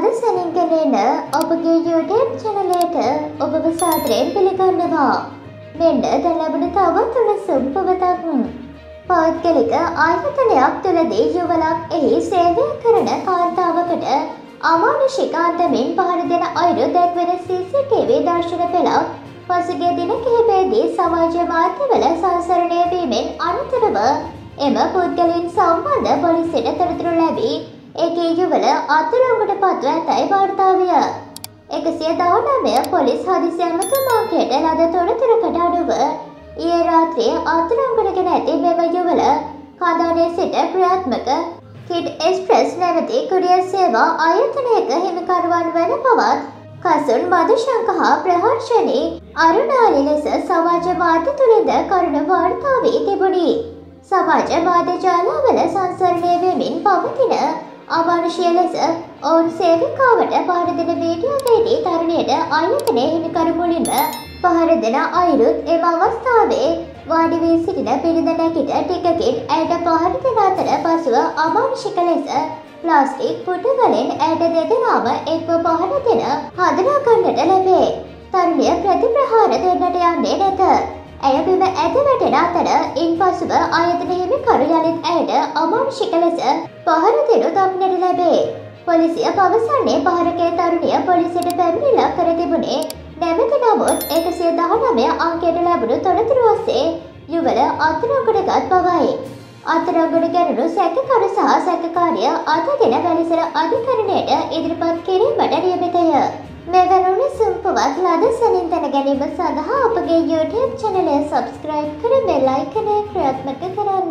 සැනින් ගෙනෙන ඔබගේ YouTube channel එකට ඔබව සාදරයෙන් පිළිගන්නවා. මෙන්න දැන් ලැබෙන තවත් උණුසුම් පුවතක්. පෞද්ගලික ආයතනයක් තුළදී යුවලක් එහි සේවය කරන කාන්තාවකට අමානුෂික අන්දමින් පහර දෙන අයුරු දැක්වෙන CCTV දර්ශන පෙළක් පසුගිය දින කිහිපයේදී සමාජ මාධ්‍යවල සංසරණය වීමෙන් අනතුරුව එම පුද්ගලයන් සම්බන්ධ පොලිසියට තොරතුරු ලැබී ඒකේ යුවල අත්අඩංගුවට පත්ව ඇතැයි වාර්තා විය. 119 පොලිස් හදිසි ඇමතුමාකයට ලද තොරතුරකට අනුව ඊයේ රාත්‍රියේ අත්අඩංගුවට ගෙන ඇති මෙම යුවල කඳානේ සිට ක්‍රියාත්මක කිඩ් එක්ස්ප්‍රස් නැමැති කුරියර් සේවා ආයතනයක හිමිකරුවන් වන බවත් කසුන් මදුශංක හා ප්‍රහර්ෂණී අරුණාලි ලෙස සමාජ මාධ්‍ය තුළින්ද කරුණ වාර්තා වී තිබුණි. සමාජ මාධ්‍ය ජාලවල සංසරණය වෙමින් පවතින අමානුෂීය ලෙස ඔවුන් සේවිකාවට පහර දෙන වීඩියෝවේදී තරුණියට ආයතනයේ හිමිකරු මුලින්ම පහර දෙන අයුරුත් එම අවස්ථාවේ වාඩි වී සිටින පිරිඳ නැගිට ටිකකින් ඇයට පහර දෙන අතර පසුව අමානුෂික ලෙස ප්ලාස්ටික් පුටු වලින් ඇයට දෙදෙනාම එක්ව පහර දෙන හඳුනා ගන්නට ලැබේ. තරුණිය ප්‍රතිප්‍රහාර දෙන්නට යන්නේ නැත. ඇය බිම ඇද වැටෙන අතර ඉන්පසුව ආයතන හිමිකරු යළිත් ඇයට අමානුෂික ලෙස පහර දෙනු දක්නට ලැබේ. පොලිසිය පවසන්නේ පහරකේ තරුණිය පොලිසියට පැමිණිල්ලක් කර තිබුණේ නැවත නමුත් 119 අංකයට ලැබුණු තොරතුරු ඔස්සේ යුවල අත්අඩංගුවට බවයි. අත්අඩංගුවට ගැනුණු සැකකරු සහ සැකකාරිය අද දින වැලිසර අධිකරණයට ඉදිරිපත් කිරීමට නියමිතය. මෙවැනි සුම්පුවත් ලද සැනින් දැන ගැනීම සඳහා අපගේ YouTube channel එක subscribe කර bell icon එක ක්‍රියාත්මක කරන්න.